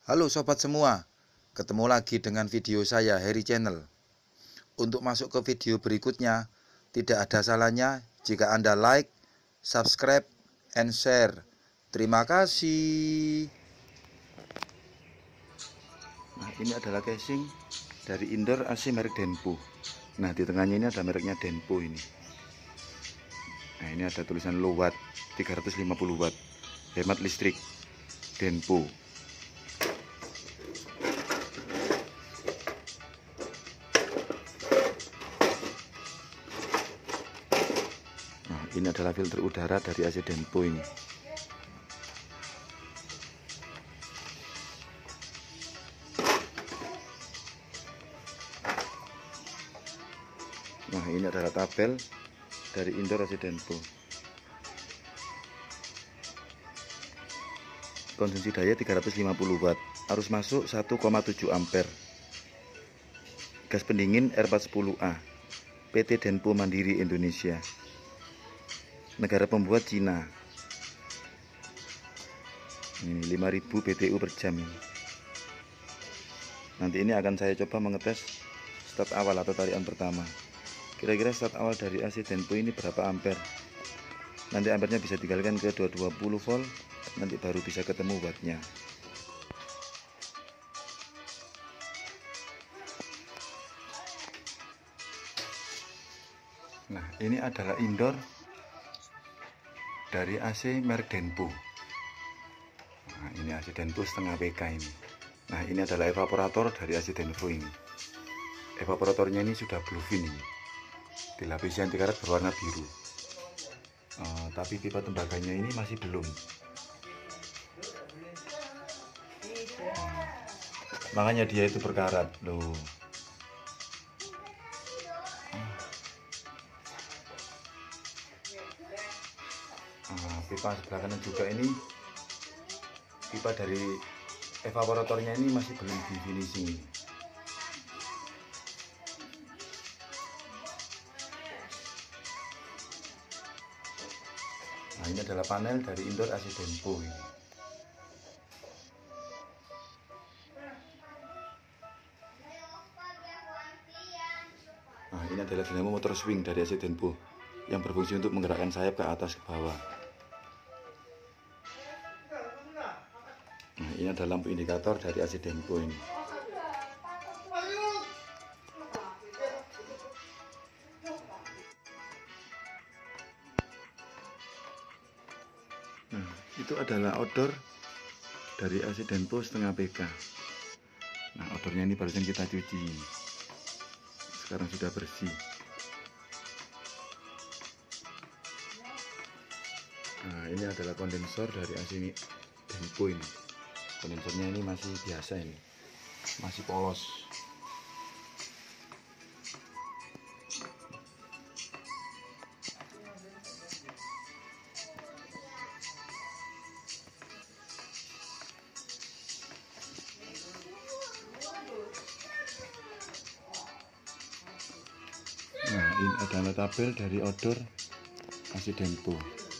Halo sobat semua, ketemu lagi dengan video saya Heri Channel. Untuk masuk ke video berikutnya, tidak ada salahnya jika Anda like, subscribe, and share. Terima kasih. Nah, ini adalah casing dari indoor AC merek Denpo. Nah, di tengahnya ini ada mereknya Denpo ini. Nah, ini ada tulisan low watt 350 watt, hemat listrik Denpo. Nah, ini adalah filter udara dari AC Denpo ini. Nah, ini adalah tabel dari indoor AC Denpo. Konsumsi daya 350 watt, arus masuk 1,7 ampere. Gas pendingin R410A, PT Denpo Mandiri Indonesia. Negara pembuat Cina. Ini 5000 BTU per jam ini. Nanti ini akan saya coba mengetes start awal atau tarikan pertama. Kira-kira start awal dari AC Denpo ini berapa ampere. Nanti ampernya bisa dikalikan ke 220 volt, nanti baru bisa ketemu wattnya. Nah, ini adalah indoor dari AC merek Denpo. Nah, ini AC Denpo setengah PK ini. Nah, ini adalah evaporator dari AC Denpo ini. Evaporatornya ini sudah bluefin ini, dilapisi anti karat berwarna biru. Tapi pipa tembaganya ini masih belum. Makanya dia itu berkarat loh. Pipa sebelah kanan juga ini, pipa dari evaporatornya ini masih belum di finishing. Nah, ini adalah panel dari indoor AC Denpo ini. Nah, ini adalah dinamo motor swing dari AC Denpo yang berfungsi untuk menggerakkan sayap ke atas ke bawah. Nah, ini adalah lampu indikator dari AC Denpo ini. Nah, itu adalah outdoor dari AC Denpo setengah PK. Nah, outdoornya ini barusan kita cuci, sekarang sudah bersih. Nah, ini adalah kondensor dari AC Denpo ini. Kondensornya ini masih biasa ini, masih polos. Nah, ini adalah tabel dari outdoor AC Denpo.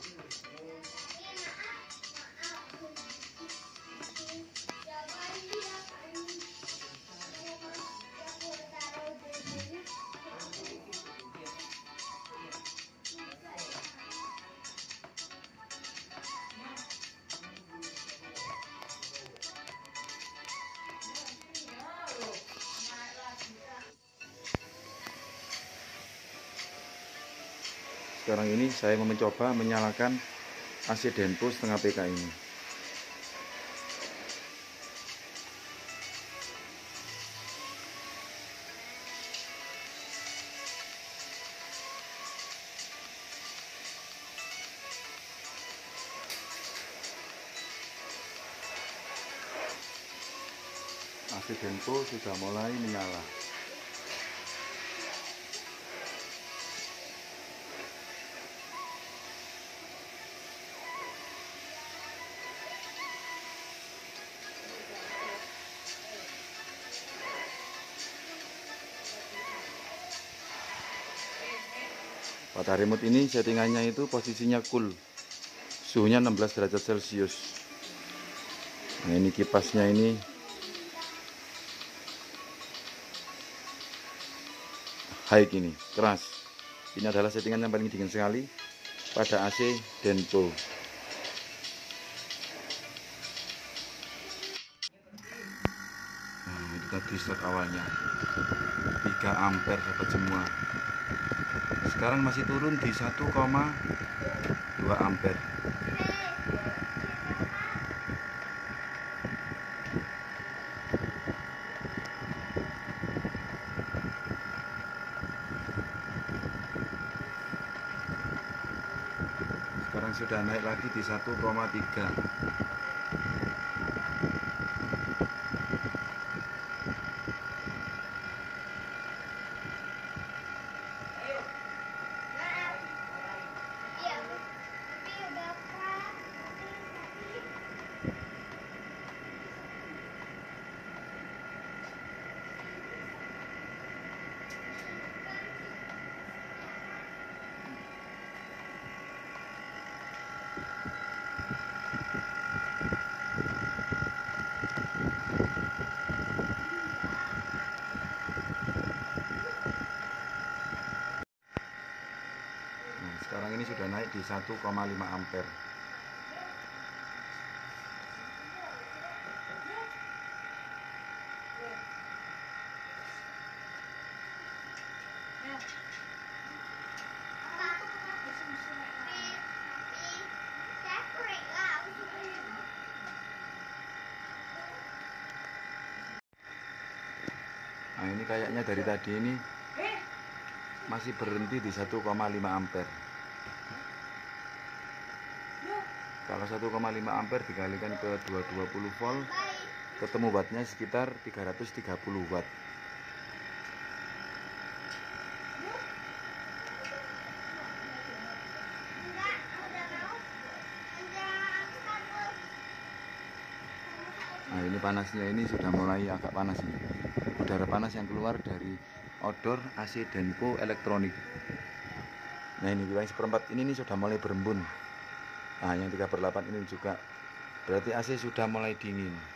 Sekarang ini saya mau mencoba menyalakan AC Denpo setengah PK ini. AC Denpo sudah mulai menyala. Pada remote ini settingannya itu posisinya cool, suhunya 16 derajat Celcius. Nah, ini kipasnya ini high ini, keras. Ini adalah settingan yang paling dingin sekali pada AC Denpo. Nah, itu tadi start awalnya 3 ampere dapat semua. Sekarang masih turun di 1,2 ampere. Sekarang sudah naik lagi di 1,3. Sekarang ini sudah naik di 1,5 ampere. Nah, ini kayaknya dari tadi ini masih berhenti di 1,5 ampere. Kalau 1,5 ampere dikalikan ke 220 volt, ketemu wattnya sekitar 330 watt. Nah, ini panasnya ini sudah mulai agak panas ini. Udara panas yang keluar dari outdoor AC Denpo elektronik. Nah, ini wilayah seperempat ini sudah mulai berembun. Nah, yang 3/8 ini juga berarti AC sudah mulai dingin.